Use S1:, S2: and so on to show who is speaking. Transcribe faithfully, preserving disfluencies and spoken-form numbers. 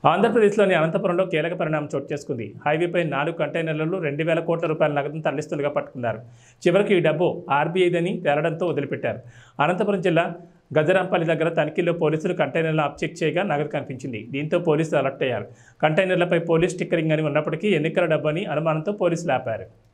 S1: ఆంధ్రప్రదేశ్లోని అనంతపురంలో కీలక పరిణామం చోటు చేసుకుంది. హైవేపై నాలుగు కంటైనర్లలో రెండు వేల కోట్ల రూపాయల నగదును తరలిస్తుండగా పట్టుకున్నారు. చివరికి ఈ డబ్బు ఆర్బీఐదని తేలడంతో వదిలిపెట్టారు. అనంతపురం జిల్లా గజరాంపల్లి దగ్గర తనిఖీల్లో పోలీసులు కంటైనర్లను అప్ చెక్ చేయగా నగదు కనిపించింది. దీంతో పోలీసులు అలర్ట్ అయ్యారు. కంటైనర్లపై పోలీస్ స్టిక్కరింగ్ అని ఉన్నప్పటికీ ఎన్నికల డబ్బు అని అనుమానంతో పోలీసులు ఆపారు.